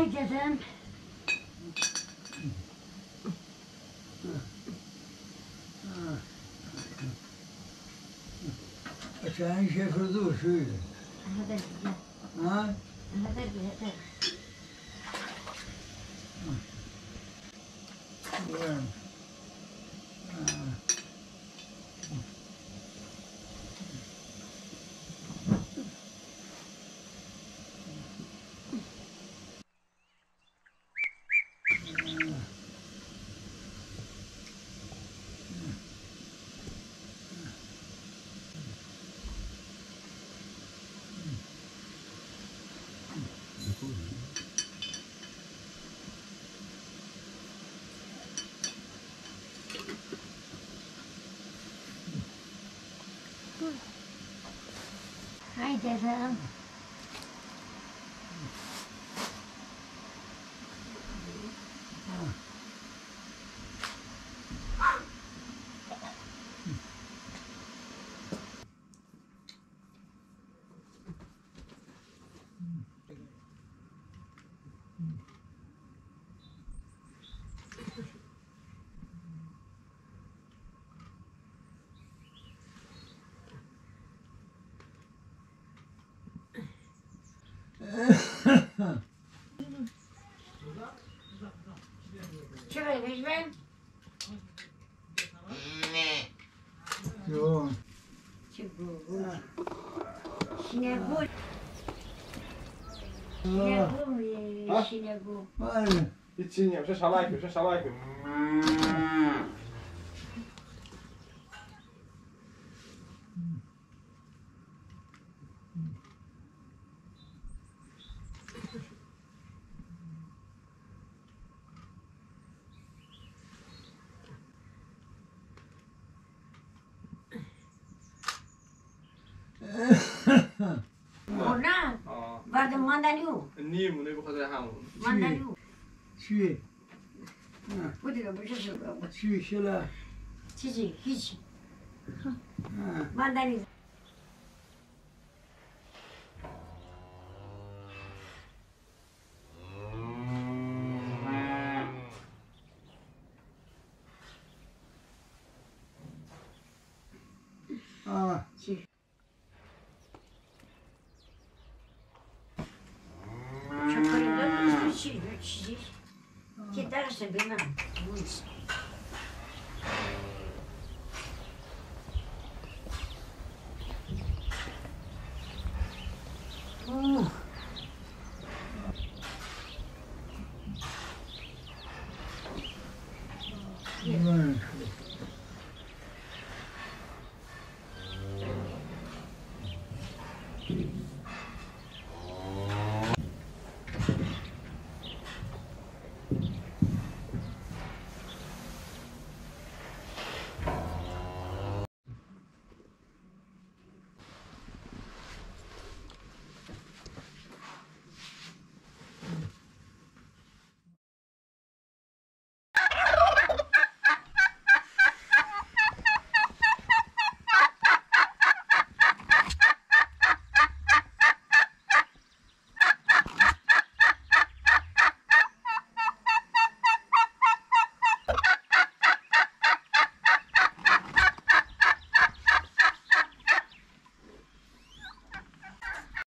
dedim. Sen şefirdi o şöyle. هذا Ha? هذا Buyurun. هاي dedim. Çay ben. Yok. Çubuğu. Şine bu. Şine bu mu? Şine bu. Var. İçin yap, şalay yapıyor, şalay yapıyor. Ona. بعد ماندنیو. نیم اونه بخاطر همون. ماندنیو. چی؟ بودی رو بشه شد. چی شلا؟ چیزی هیچ. ماندنی. چی؟ شکری چی چیزی که درست بینم.